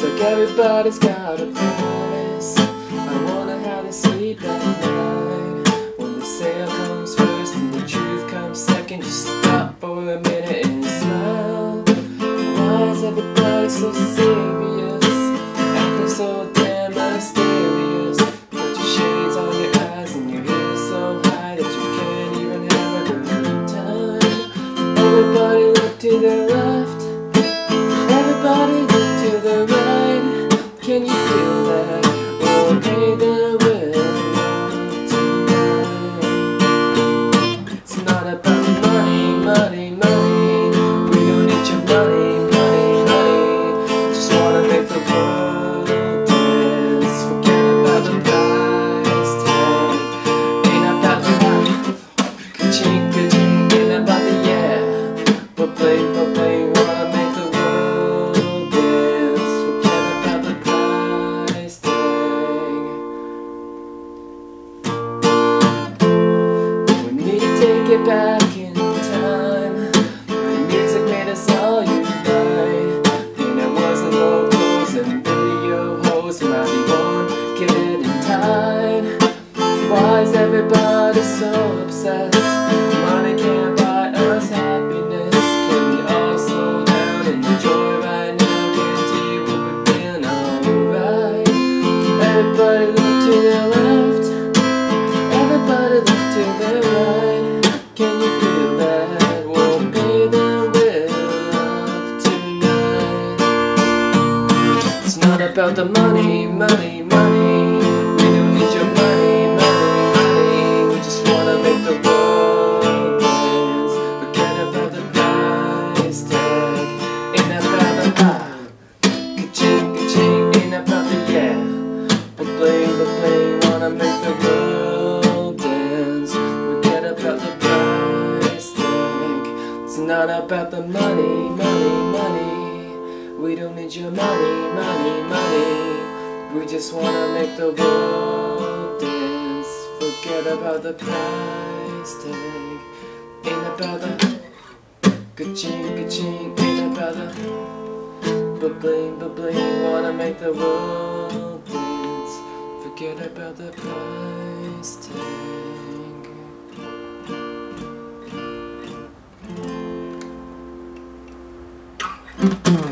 like everybody's got a promise. I wonder how they sleep at night. When the sale comes first and the truth comes second, just stop for a minute and smile. Why is everybody so serious? Acting so damn mysterious. Put your shades on your eyes and your hair so high that you can't even have a good time. Everybody look to the left, everybody look to the right. Can you feel that? Oh, hey, there will tonight. It's not about money, money, money. We don't need your money, money, money. Just wanna make the world dance. Forget about the price tag. Ain't about the life. Ka-ching, ka-ching. Ain't about the yeah. But play, wanna make the world dance. Forget about the price tag. We need to take it back in time. When music made us all unite. And it wasn't locals and video hosts who might be born, getting tied. Why is everybody so obsessed? Money can't buy us happiness. Can we all slow down and enjoy right now? Guarantee you we'll be feeling alright. Everybody look to the left, everybody look to the right. Can you feel that? We'll pay the bill of tonight. It's not about the money, money, money. We don't need your money, money, money. We just wanna make the world dance. Forget about the price tag. Ain't about the ka-ching, ka-ching. Ain't about the yeah. But play, wanna make the world dance. Forget about the price tag. It's not about the money, money, money. We don't need your money, money, money. We just wanna make the world dance. Forget about the price tag. Ain't about the ka-ching, ka-ching. Ain't about the ba-bling, wanna make the world dance. Forget about the price tag.